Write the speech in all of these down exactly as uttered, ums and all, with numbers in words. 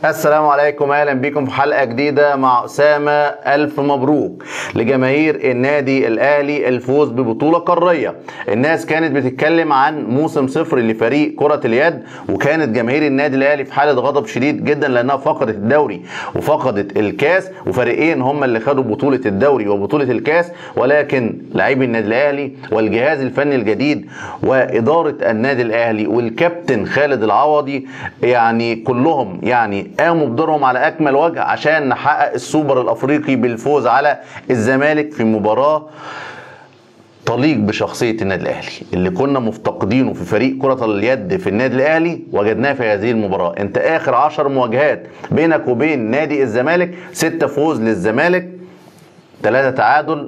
السلام عليكم، اهلا بكم في حلقه جديده مع اسامه. الف مبروك لجماهير النادي الاهلي الفوز ببطوله قاريه. الناس كانت بتتكلم عن موسم صفر لفريق كره اليد، وكانت جماهير النادي الاهلي في حاله غضب شديد جدا لانها فقدت الدوري وفقدت الكاس، وفريقين هم اللي خدوا بطوله الدوري وبطوله الكاس. ولكن لاعبي النادي الاهلي والجهاز الفني الجديد واداره النادي الاهلي والكابتن خالد العوضي يعني كلهم يعني قاموا بدورهم على اكمل وجه عشان نحقق السوبر الافريقي بالفوز على الزمالك في مباراه تليق بشخصيه النادي الاهلي اللي كنا مفتقدينه في فريق كره اليد في النادي الاهلي، وجدناه في هذه المباراه. انت اخر عشر مواجهات بينك وبين نادي الزمالك ستة فوز للزمالك، ثلاثة تعادل،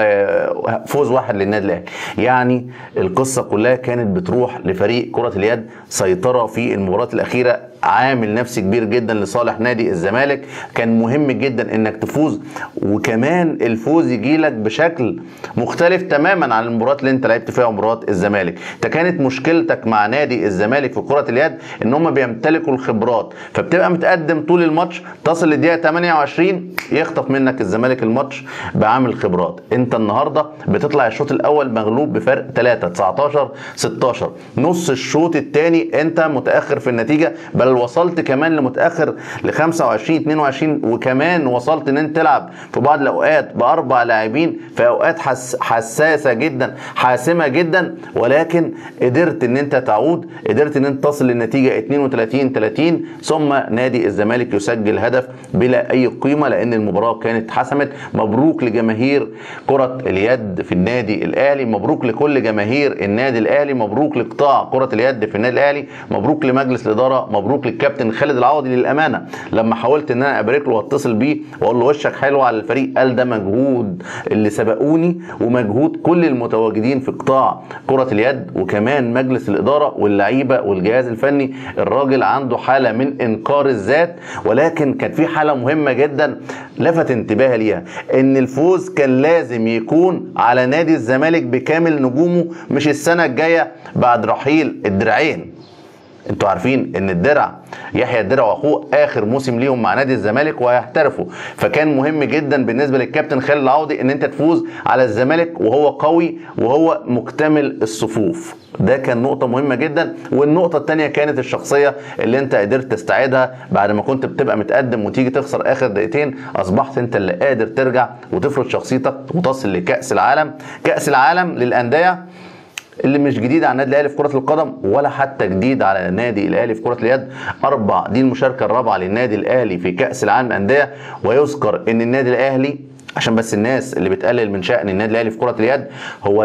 فوز واحد للنادي الاهلي. يعني القصه كلها كانت بتروح لفريق كره اليد. سيطره في المباراه الاخيره، عامل نفسي كبير جدا لصالح نادي الزمالك. كان مهم جدا انك تفوز، وكمان الفوز يجي لك بشكل مختلف تماما عن المباراه اللي انت لعبت فيها مباراه الزمالك. انت كانت مشكلتك مع نادي الزمالك في كره اليد ان هم بيمتلكوا الخبرات، فبتبقى متقدم طول الماتش، تصل للدقيقه ثمانية وعشرين يخطف منك الزمالك الماتش بعامل خبرات. انت النهارده بتطلع الشوط الاول مغلوب بفرق ثلاثة، تسعتاشر ستاشر. نص الشوط الثاني انت متاخر في النتيجه، بل وصلت كمان لمتاخر ل خمسة وعشرين اتنين وعشرين، وكمان وصلت ان انت تلعب في بعض الاوقات باربع لاعبين في اوقات حس حساسه جدا، حاسمه جدا. ولكن قدرت ان انت تعود، قدرت ان انت تصل للنتيجه اتنين وتلاتين تلاتين، ثم نادي الزمالك يسجل هدف بلا اي قيمه لان المباراه كانت اتحسمت. مبروك لجماهير كره اليد في النادي الاهلي، مبروك لكل جماهير النادي الاهلي، مبروك لقطاع كره اليد في النادي الاهلي، مبروك لمجلس الاداره، مبروك للكابتن خالد العوضي. للامانه لما حاولت ان انا ابارك له واتصل بيه واقول له وشك حلو على الفريق، قال ده مجهود اللي سبقوني ومجهود كل المتواجدين في قطاع كره اليد، وكمان مجلس الاداره واللعيبه والجهاز الفني. الراجل عنده حاله من انكار الذات، ولكن كان في حاله مهمه جدا لفت انتباهي ليها، ان الفوز كان لازم يكون على نادي الزمالك بكامل نجومه، مش السنه الجايه بعد رحيل الدرعين. انتوا عارفين ان الدرع يحيى الدرع واخوه اخر موسم ليهم مع نادي الزمالك وهيحترفوا، فكان مهم جدا بالنسبه للكابتن خالد العوضي ان انت تفوز على الزمالك وهو قوي وهو مكتمل الصفوف. ده كان نقطة مهمة جدا. والنقطة الثانية كانت الشخصية اللي انت قدرت تستعيدها بعد ما كنت بتبقى متقدم وتيجي تخسر اخر دقيقتين، اصبحت انت اللي قادر ترجع وتفرض شخصيتك وتصل لكأس العالم. كأس العالم للأندية اللي مش جديد على النادي الاهلي في كره القدم ولا حتى جديد على النادي الاهلي في كره اليد. اربع دي المشاركه الرابعه للنادي الاهلي في كاس العالم للانديه. ويذكر ان النادي الاهلي، عشان بس الناس اللي بتقلل من شأن النادي الاهلي في كره اليد، هو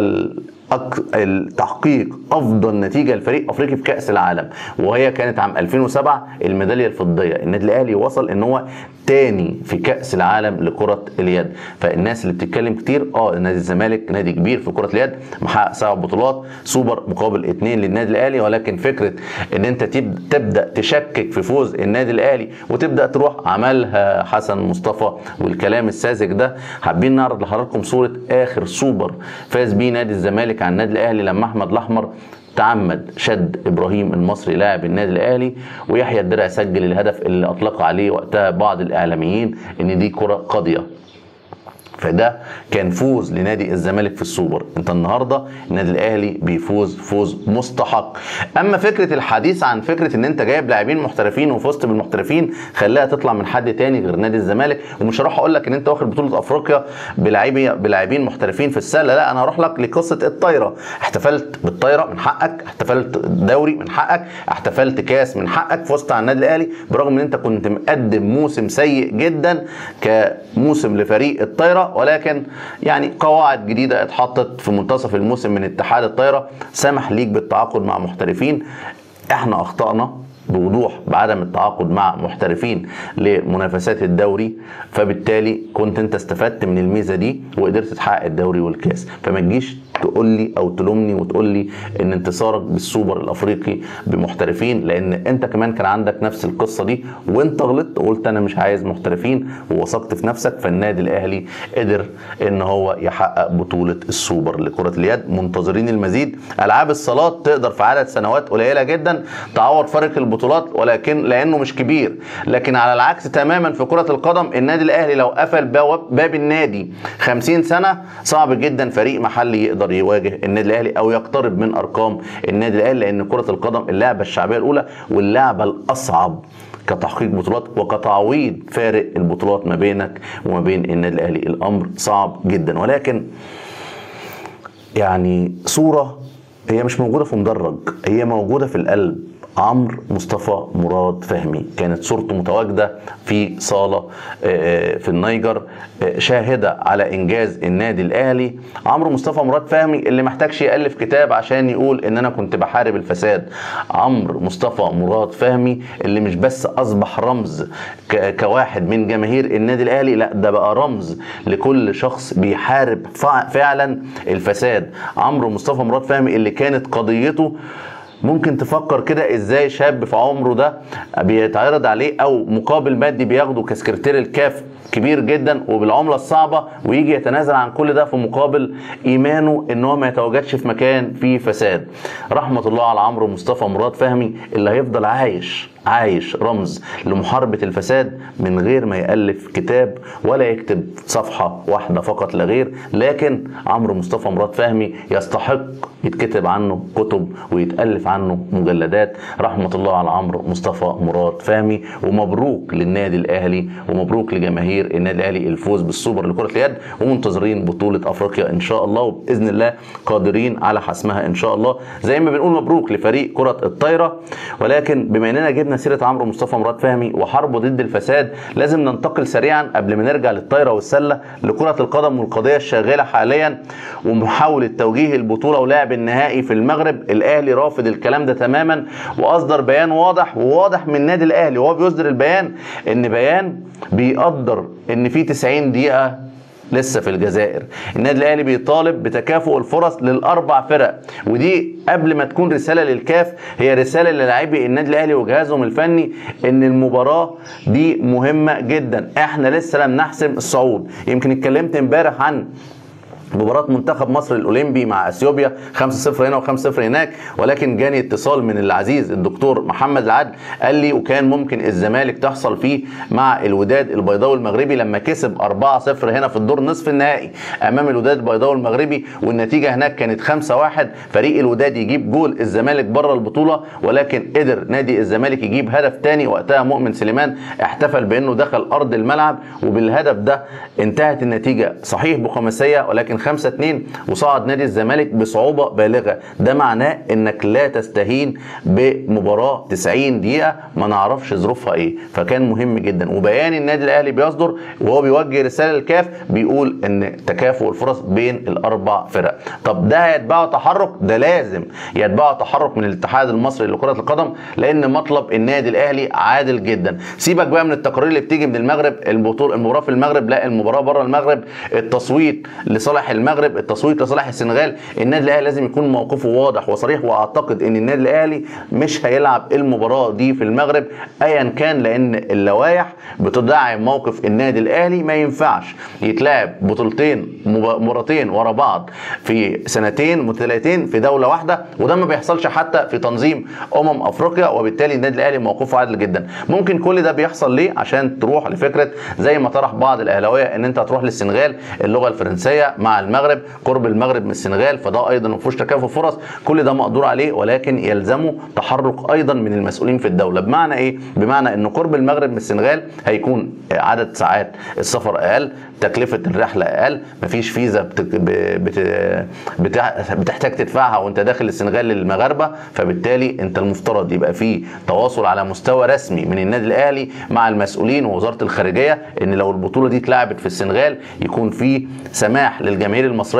التحقيق افضل نتيجه لفريق افريقي في كاس العالم، وهي كانت عام ألفين وسبعة الميداليه الفضيه. النادي الاهلي وصل ان هو تاني في كاس العالم لكره اليد. فالناس اللي بتتكلم كتير، اه نادي الزمالك نادي كبير في كره اليد محقق سبع بطولات، سوبر مقابل اتنين للنادي الاهلي، ولكن فكره ان انت تبدا تشكك في فوز النادي الاهلي وتبدا تروح عملها حسن مصطفى والكلام الساذج ده. حابين نعرض لحضراتكم صوره اخر سوبر فاز بيه نادي الزمالك عن النادي الاهلي لما احمد الاحمر تعمد شد ابراهيم المصري لاعب النادي الاهلي، ويحيى الدرع سجل الهدف اللي اطلق عليه وقتها بعض الاعلاميين ان دي كره قاضيه. فده كان فوز لنادي الزمالك في السوبر. انت النهارده النادي الاهلي بيفوز فوز مستحق. اما فكره الحديث عن فكره ان انت جايب لاعبين محترفين وفزت بالمحترفين، خليها تطلع من حد تاني غير نادي الزمالك. ومش هروح اقول لك ان انت واخد بطوله افريقيا بلاعبين بلاعبين محترفين في السله، لا، انا هروح لك لقصه الطايره. احتفلت بالطايره من حقك، احتفلت دوري من حقك، احتفلت كاس من حقك، فزت على النادي الاهلي برغم ان انت كنت مقدم موسم سيء جدا كموسم لفريق الطايره. ولكن يعني قواعد جديده اتحطت في منتصف الموسم من اتحاد الطايره سمح ليك بالتعاقد مع محترفين. احنا اخطأنا بوضوح بعدم التعاقد مع محترفين لمنافسات الدوري، فبالتالي كنت انت استفدت من الميزه دي وقدرت تحقق الدوري والكاس. فما تجيش تقول لي او تلومني وتقول لي ان انتصارك بالسوبر الافريقي بمحترفين، لان انت كمان كان عندك نفس القصه دي وانت غلطت وقلت انا مش عايز محترفين ووثقت في نفسك. فالنادي الاهلي قدر ان هو يحقق بطوله السوبر لكره اليد. منتظرين المزيد. العاب الصالات تقدر في عدد سنوات قليله جدا تعوض فرق البطولات، ولكن لانه مش كبير. لكن على العكس تماما في كره القدم، النادي الاهلي لو قفل باب النادي خمسين سنه صعب جدا فريق محلي يقدر يواجه النادي الاهلي او يقترب من ارقام النادي الاهلي، لان كره القدم اللعبه الشعبيه الاولى واللعبه الاصعب كتحقيق بطولات وكتعويض فارق البطولات ما بينك وما بين النادي الاهلي. الامر صعب جدا، ولكن يعني صوره هي مش موجوده في مدرج، هي موجوده في القلب. عمرو مصطفى مراد فهمي كانت صورته متواجده في صاله في النيجر شاهده على انجاز النادي الاهلي. عمرو مصطفى مراد فهمي اللي محتاجش يالف كتاب عشان يقول ان انا كنت بحارب الفساد. عمرو مصطفى مراد فهمي اللي مش بس اصبح رمز كواحد من جماهير النادي الاهلي، لا ده بقى رمز لكل شخص بيحارب فعلا الفساد. عمرو مصطفى مراد فهمي اللي كانت قضيته ممكن تفكر كده ازاي شاب في عمره ده بيتعرض عليه او مقابل مادي بياخده كسكرتير الكاف كبير جدا وبالعمله الصعبه، ويجي يتنازل عن كل ده في مقابل ايمانه ان هو ما يتواجدش في مكان فيه فساد. رحمه الله على عمرو مصطفى مراد فهمي اللي هيفضل عايش عايش رمز لمحاربة الفساد من غير ما يألف كتاب ولا يكتب صفحة واحدة فقط لا غير. لكن عمرو مصطفى مراد فهمي يستحق يتكتب عنه كتب ويتألف عنه مجلدات. رحمة الله على عمرو مصطفى مراد فهمي، ومبروك للنادي الأهلي ومبروك لجماهير النادي الأهلي الفوز بالسوبر لكرة اليد، ومنتظرين بطولة أفريقيا إن شاء الله، وبإذن الله قادرين على حسمها إن شاء الله. زي ما بنقول مبروك لفريق كرة الطايرة، ولكن بما إننا جبنا سيرة عمرو مصطفى مراد فهمي وحربه ضد الفساد لازم ننتقل سريعا قبل ما نرجع للطايرة والسلة لكرة القدم والقضية الشاغلة حاليا ومحاولة توجيه البطولة ولعب النهائي في المغرب. الأهلي رافض الكلام ده تماما وأصدر بيان واضح وواضح من النادي الأهلي وهو بيصدر البيان إن بيان بيقدر إن في تسعين دقيقة لسه في الجزائر. النادي الاهلي بيطالب بتكافؤ الفرص للاربع فرق، ودي قبل ما تكون رساله للكاف هي رساله للاعبي النادي الاهلي وجهازهم الفني ان المباراه دي مهمه جدا. احنا لسه لم نحسم الصعود. يمكن اتكلمت امبارح عن مباراة منتخب مصر الأولمبي مع أثيوبيا خمسة صفر هنا وخمسة صفر هناك، ولكن جاني اتصال من العزيز الدكتور محمد العدل قال لي وكان ممكن الزمالك تحصل فيه مع الوداد البيضاوي المغربي لما كسب أربعة صفر هنا في الدور نصف النهائي أمام الوداد البيضاوي المغربي، والنتيجة هناك كانت خمسة واحد. فريق الوداد يجيب جول الزمالك بره البطولة، ولكن قدر نادي الزمالك يجيب هدف تاني. وقتها مؤمن سليمان احتفل بأنه دخل أرض الملعب، وبالهدف ده انتهت النتيجة صحيح بخماسية ولكن خمسة اتنين، وصعد نادي الزمالك بصعوبة بالغة. ده معناه انك لا تستهين بمباراة تسعين دقيقة ما نعرفش ظروفها ايه، فكان مهم جدا. وبيان النادي الاهلي بيصدر وهو بيوجه رسالة للكاف بيقول ان تكافؤ الفرص بين الاربع فرق. طب ده هيتبعه تحرك؟ ده لازم يتبعه تحرك من الاتحاد المصري لكرة القدم، لان مطلب النادي الاهلي عادل جدا. سيبك بقى من التقارير اللي بتيجي من المغرب، البطولة المباراة في المغرب، لا المباراة بره المغرب، التصويت لصالح المغرب، التصويت لصالح السنغال. النادي الاهلي لازم يكون موقفه واضح وصريح، واعتقد ان النادي الاهلي مش هيلعب المباراه دي في المغرب ايا كان، لان اللوائح بتدعم موقف النادي الاهلي. ما ينفعش يتلعب بطولتين مرتين ورا بعض في سنتين متتاليتين في دوله واحده، وده ما بيحصلش حتى في تنظيم امم افريقيا. وبالتالي النادي الاهلي موقفه عادل جدا. ممكن كل ده بيحصل ليه؟ عشان تروح لفكره زي ما طرح بعض الاهلاويه ان انت هتروح للسنغال اللغه الفرنسيه مع المغرب، قرب المغرب من السنغال، فده ايضا ما فيهوش تكافؤ فرص. كل ده مقدور عليه، ولكن يلزمه تحرك ايضا من المسؤولين في الدوله. بمعنى ايه؟ بمعنى ان قرب المغرب من السنغال هيكون عدد ساعات السفر اقل، تكلفه الرحله اقل، مفيش فيزا بت... بت... بت... بتحتاج تدفعها وانت داخل السنغال للمغاربه. فبالتالي انت المفترض يبقى في تواصل على مستوى رسمي من النادي الاهلي مع المسؤولين ووزاره الخارجيه ان لو البطوله دي اتلعبت في السنغال يكون في سماح للجماهير المصريه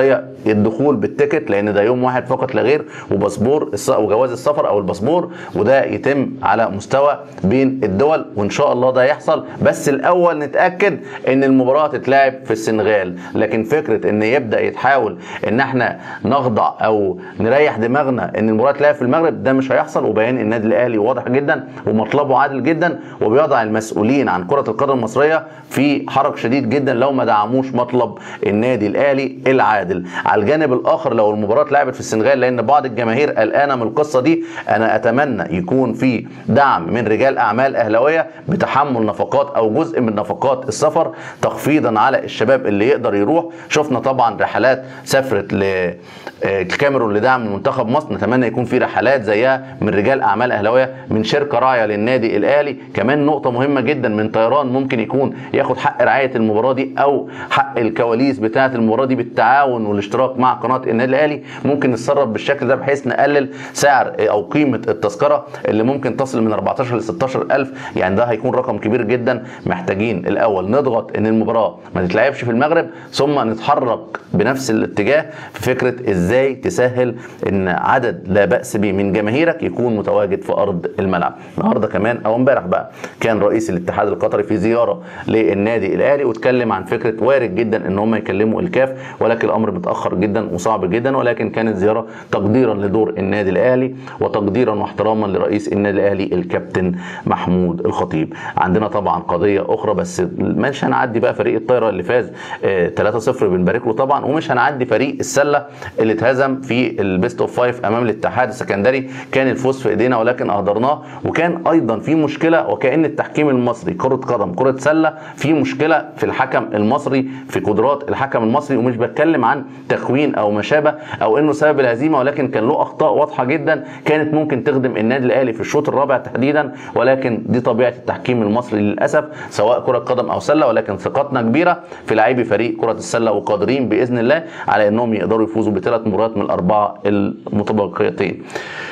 الدخول بالتيكت، لان ده يوم واحد فقط لا غير، وباسبور وجواز السفر او الباسبور، وده يتم على مستوى بين الدول، وان شاء الله ده يحصل. بس الاول نتاكد ان المباراه تتلعب في السنغال. لكن فكره ان يبدا يتحاول ان احنا نخضع او نريح دماغنا ان المباراه تتلعب في المغرب، ده مش هيحصل. وبيان النادي الاهلي واضح جدا ومطلبه عادل جدا، وبيضع المسؤولين عن كره القدم المصريه في حرج شديد جدا لو ما دعموش مطلب النادي الاهلي العادل. على الجانب الاخر لو المباراه اتلعبت في السنغال، لان بعض الجماهير قلقانه من القصه دي، انا اتمنى يكون في دعم من رجال اعمال اهلاويه بتحمل نفقات او جزء من نفقات السفر تخفيضا على الشباب اللي يقدر يروح. شفنا طبعا رحلات سافرت للكاميرون لدعم منتخب مصر، نتمنى يكون في رحلات زيها من رجال اعمال اهلاويه من شركه راعيه للنادي الاهلي. كمان نقطه مهمه جدا، من طيران ممكن يكون ياخد حق رعايه المباراه دي او حق الكواليس بتاعه المباراه دي بالتعاون والاشتراك مع قناه النادي الاهلي. ممكن نتصرف بالشكل ده بحيث نقلل سعر او قيمه التذكره اللي ممكن تصل من أربعتاشر ل ستاشر ألف، يعني ده هيكون رقم كبير جدا. محتاجين الاول نضغط ان المباراه ما تتلعبش في المغرب، ثم نتحرك بنفس الاتجاه في فكره ازاي تسهل ان عدد لا باس به من جماهيرك يكون متواجد في ارض الملعب. النهارده كمان او امبارح بقى كان رئيس الاتحاد القطري في زياره للنادي الاهلي، واتكلم عن فكره وارد جدا ان هم يكلموا الكاف، ولكن الامر متاخر جدا وصعب جدا، ولكن كانت زياره تقديرا لدور النادي الاهلي وتقديرا واحتراما لرئيس النادي الاهلي الكابتن محمود الخطيب. عندنا طبعا قضيه اخرى، بس مش هنعدي بقى فريق الطايره اللي فاز ثلاثة صفر بنبارك له طبعا، ومش هنعدي فريق السله اللي اتهزم في البيست اوف فايف امام الاتحاد السكندري. كان الفوز في ايدينا ولكن اهدرناه، وكان ايضا في مشكله وكأن التحكيم المصري كره قدم كره سله في مشكله في الحكم المصري، في قدرات الحكم المصري. ومش بتكلم عن تخوين او ما شابه او انه سبب الهزيمه، ولكن كان له اخطاء واضحه جدا كانت ممكن تخدم النادي الاهلي في الشوط الرابع تحديدا، ولكن دي طبيعه التحكيم المصري للاسف سواء كره قدم او سله. ولكن ثقتنا كبيره في لاعبي فريق كره السله وقادرين باذن الله على انهم يقدروا يفوزوا بثلاث مباريات من الاربعه المتبقيتين.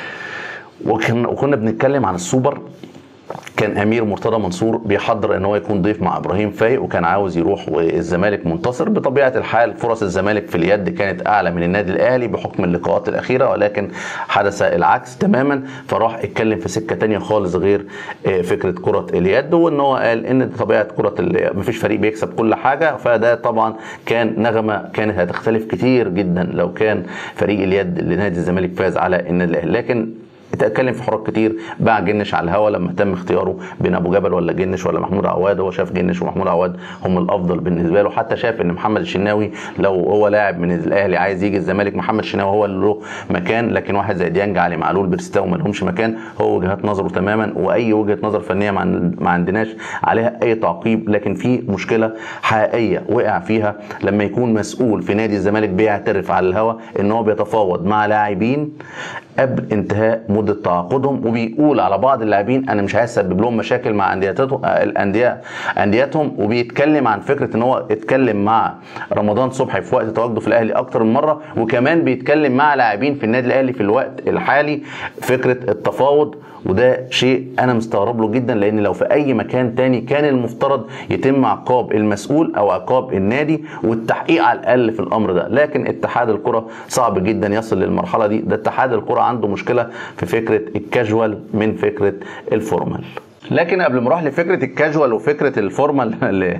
وكنا بنتكلم عن السوبر. كان امير مرتضى منصور بيحضر ان هو يكون ضيف مع ابراهيم فايق، وكان عاوز يروح والزمالك منتصر. بطبيعه الحال فرص الزمالك في اليد كانت اعلى من النادي الاهلي بحكم اللقاءات الاخيره، ولكن حدث العكس تماما. فراح اتكلم في سكه ثانيه خالص غير فكره كره اليد، وان هو قال ان طبيعه كره مفيش فريق بيكسب كل حاجه. فده طبعا كان نغمه كانت هتختلف كتير جدا لو كان فريق اليد لنادي الزمالك فاز على النادي الاهلي. لكن اتكلم في حوارات كتير، باع جنش على الهوا لما تم اختياره بين ابو جبل ولا جنش ولا محمود عواد. هو شاف جنش ومحمود عواد هم الافضل بالنسبه له، حتى شاف ان محمد الشناوي لو هو لاعب من الاهلي عايز يجي الزمالك، محمد الشناوي هو اللي له مكان، لكن واحد زي ديانج علي معلول بيرستاو ما لهمش مكان. هو وجهات نظره تماما، واي وجهه نظر فنيه ما عندناش عليها اي تعقيب. لكن في مشكله حقيقيه وقع فيها لما يكون مسؤول في نادي الزمالك بيعترف على الهوا ان هو بيتفاوض مع لاعبين قبل انتهاء مده تعاقدهم، وبيقول على بعض اللاعبين انا مش هسبب لهم مشاكل مع انديتهم الانديه انديتهم. وبيتكلم عن فكره ان هو اتكلم مع رمضان صبحي في وقت تواجده في الاهلي اكتر من مره، وكمان بيتكلم مع لاعبين في النادي الاهلي في الوقت الحالي فكره التفاوض. وده شيء انا مستغرب له جدا، لان لو في اي مكان تاني كان المفترض يتم عقاب المسؤول او عقاب النادي والتحقيق على الاقل في الامر ده. لكن اتحاد الكره صعب جدا يصل للمرحله دي. ده اتحاد الكره عنده مشكله في فكره الكاجوال من فكره الفورمال. لكن قبل ما اروح لفكره الكاجوال وفكره الفورمال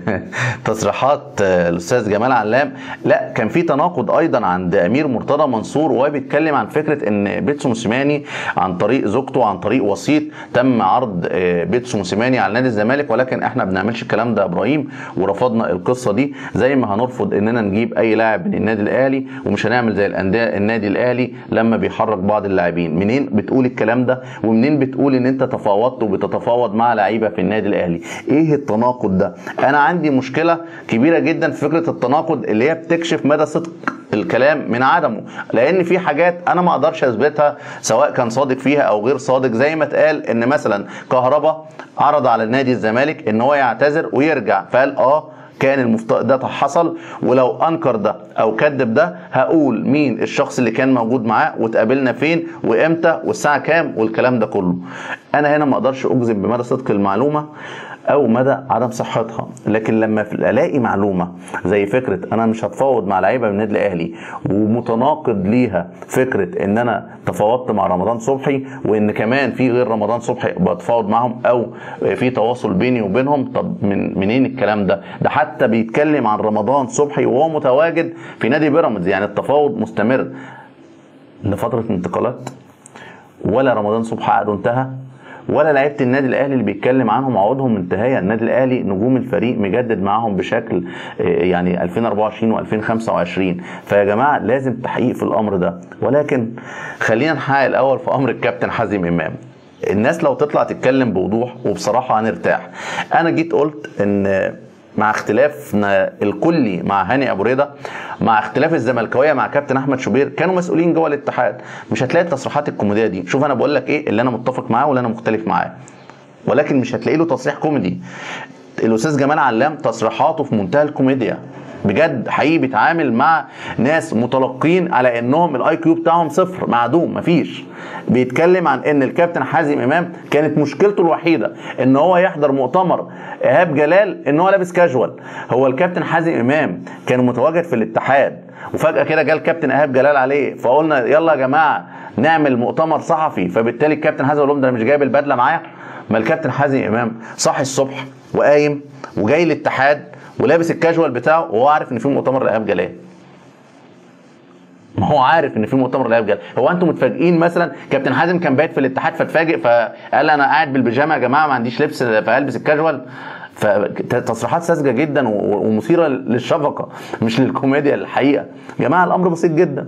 لتصريحات الاستاذ جمال علام، لا كان في تناقض ايضا عند امير مرتضى منصور، وهو بيتكلم عن فكره ان بيتسو موسيماني عن طريق زوجته عن طريق وسيط تم عرض بيتسو موسيماني على نادي الزمالك. ولكن احنا ما بنعملش الكلام ده يا ابراهيم، ورفضنا القصه دي، زي ما هنرفض اننا نجيب اي لاعب من النادي الاهلي، ومش هنعمل زي الانديه النادي الاهلي لما بيحرك بعض اللاعبين. منين بتقول الكلام ده؟ ومنين بتقول ان انت تفاوضت وبتتفاوض مع لعيبه في النادي الاهلي؟ ايه التناقض ده؟ انا عندي مشكله كبيره جدا في فكره التناقض اللي هي بتكشف مدى صدق الكلام من عدمه، لان في حاجات انا ما اقدرش اثبتها سواء كان صادق فيها او غير صادق. زي ما اتقال ان مثلا كهربا عرض على نادي الزمالك ان هو يعتذر ويرجع، فقال اه كان المفترض ده حصل، ولو انكر ده او كذب ده هقول مين الشخص اللي كان موجود معاه واتقابلنا فين وامتى والساعه كام والكلام ده كله. انا هنا ما اقدرش اجزم بمدى صدق المعلومه. او مدى عدم صحتها. لكن لما الاقي معلومه زي فكره انا مش هتفاوض مع لعيبه من النادي الاهلي، ومتناقض ليها فكره ان انا تفاوضت مع رمضان صبحي، وان كمان في غير رمضان صبحي بتفاوض معهم او في تواصل بيني وبينهم، طب من منين الكلام ده؟ ده حتى بيتكلم عن رمضان صبحي وهو متواجد في نادي بيراميدز، يعني التفاوض مستمر لفتره انتقالات، ولا رمضان صبحي عقده انتهى، ولا لعيبه النادي الاهلي اللي بيتكلم عنهم عقودهم منتهيه. النادي الاهلي نجوم الفريق مجدد معاهم بشكل يعني ألفين وأربعة وعشرين وألفين وخمسة وعشرين. فيا جماعه لازم تحقيق في الامر ده. ولكن خلينا نحقق الاول في امر الكابتن حازم امام. الناس لو تطلع تتكلم بوضوح وبصراحه هنرتاح. انا جيت قلت ان مع اختلافنا الكلي مع هاني ابو ريده، مع اختلاف الزملكاويه مع كابتن احمد شوبير، كانوا مسؤولين جوه الاتحاد. مش هتلاقي التصريحات الكوميديه دي. شوف انا بقول لك ايه اللي انا متفق معاه واللي انا مختلف معاه، ولكن مش هتلاقي له تصريح كوميدي. الاستاذ جمال علام تصريحاته في منتهى الكوميديا بجد، حقيقي بيتعامل مع ناس متلقين على انهم الاي كيو بتاعهم صفر معدوم مفيش. بيتكلم عن ان الكابتن حازم امام كانت مشكلته الوحيده ان هو يحضر مؤتمر ايهاب جلال ان هو لابس كاجوال. هو الكابتن حازم امام كان متواجد في الاتحاد، وفجاه كده جه الكابتن ايهاب جلال عليه، فقلنا يلا يا جماعه نعمل مؤتمر صحفي، فبالتالي الكابتن حازم قال لهم ده انا مش جايب البدله معايا. ما الكابتن حازم امام صاحي الصبح وقايم وجاي الاتحاد ولابس الكاجوال بتاعه وهو عارف ان في مؤتمر لايهاب جلال. ما هو عارف ان في مؤتمر لايهاب جلال. هو انتم متفاجئين مثلا كابتن حازم كان بايت في الاتحاد فاتفاجئ فقال انا قاعد بالبيجامه يا جماعه ما عنديش لبس فهلبس الكاجوال؟ فتصريحات ساذجه جدا ومثيره للشفقه مش للكوميديا الحقيقه. يا جماعه الامر بسيط جدا.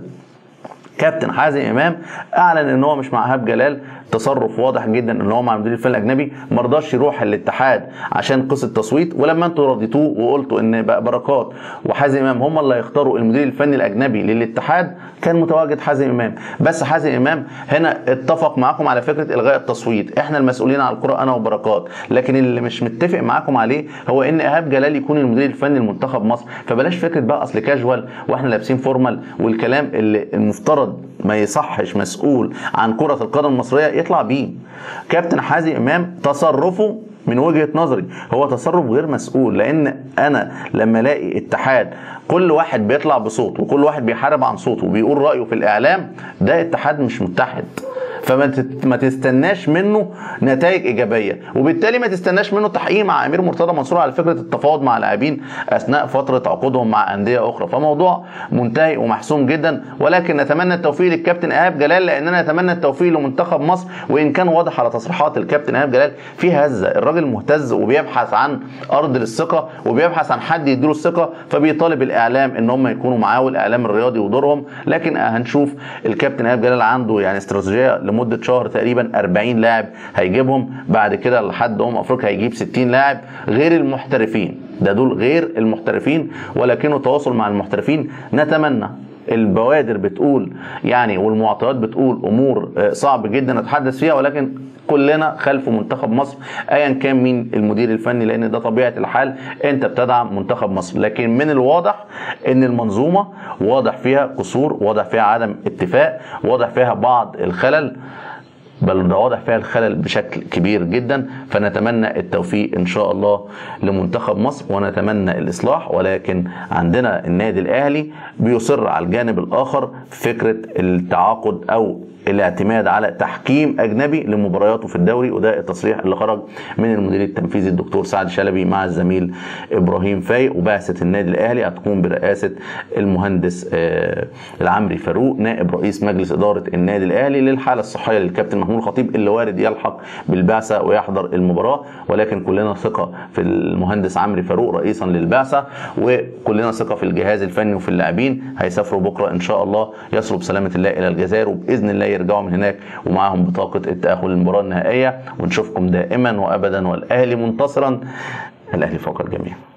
كابتن حازم امام اعلن ان هو مش مع ايهاب جلال، تصرف واضح جدا ان هو مع مدير الفني الاجنبي، ما رضاش يروح الاتحاد عشان قصه تصويت. ولما انتوا رضيتوه وقلتوا ان بقى بركات وحازم امام هم اللي هيختاروا المدير الفني الاجنبي للاتحاد، كان متواجد حازم امام. بس حازم امام هنا اتفق معاكم على فكره الغاء التصويت، احنا المسؤولين على الكره انا وبركات، لكن اللي مش متفق معاكم عليه هو ان ايهاب جلال يكون المدير الفني لمنتخب مصر. فبلاش فكره بقى اصل كاجوال واحنا لابسين فورمال والكلام اللي المفترض ما يصحش مسؤول عن كرة القدم المصرية يطلع بيه. كابتن حازم امام تصرفه من وجهة نظري هو تصرف غير مسؤول، لان انا لما الاقي اتحاد كل واحد بيطلع بصوت وكل واحد بيحارب عن صوته وبيقول رأيه في الاعلام، ده اتحاد مش متحد. فما ما تستناش منه نتائج ايجابيه، وبالتالي ما تستناش منه تحقيق مع امير مرتضى منصور على فكره التفاوض مع لاعبين اثناء فتره عقودهم مع انديه اخرى. فموضوع منتهي ومحسوم جدا. ولكن نتمنى التوفيق للكابتن ايهاب جلال، لاننا نتمنى التوفيق لمنتخب مصر. وان كان واضح على تصريحات الكابتن ايهاب جلال في هزه، الراجل مهتز وبيبحث عن ارض للثقه وبيبحث عن حد يديله الثقه، فبيطالب الاعلام ان هم يكونوا معاه والاعلام الرياضي ودورهم. لكن هنشوف الكابتن ايهاب جلال عنده يعني استراتيجيه لمده شهر تقريبا أربعين لاعب هيجيبهم، بعد كده لحد امم افريقيا هيجيب ستين لاعب غير المحترفين. ده دول غير المحترفين، ولكنه تواصل مع المحترفين. نتمنى البوادر بتقول يعني والمعطيات بتقول امور صعب جدا نتحدث فيها، ولكن كلنا خلف منتخب مصر ايا كان مين المدير الفني، لان ده طبيعه الحال، انت بتدعم منتخب مصر. لكن من الواضح ان المنظومه واضح فيها قصور، واضح فيها عدم اتفاق، واضح فيها بعض الخلل، بل ده واضح فيها الخلل بشكل كبير جدا. فنتمنى التوفيق ان شاء الله لمنتخب مصر ونتمنى الاصلاح. ولكن عندنا النادي الاهلي بيصر على الجانب الاخر في فكره التعاقد او الاعتماد على تحكيم اجنبي لمبارياته في الدوري، وده التصريح اللي خرج من المدير التنفيذي الدكتور سعد شلبي مع الزميل ابراهيم فايق. وبعثه النادي الاهلي هتكون برئاسه المهندس العمري فاروق نائب رئيس مجلس اداره النادي الاهلي للحاله الصحيه للكابتن محمود الخطيب اللي وارد يلحق بالبعثه ويحضر المباراه. ولكن كلنا ثقه في المهندس عمري فاروق رئيسا للبعثه، وكلنا ثقه في الجهاز الفني وفي اللاعبين. هيسافروا بكره ان شاء الله يصلوا بسلامه الله الى الجزائر، وباذن الله يرجعوا من هناك ومعهم بطاقة التأهل للمباراة النهائية. ونشوفكم دائما وأبدا والأهلي منتصرا، الأهلي فوق الجميع.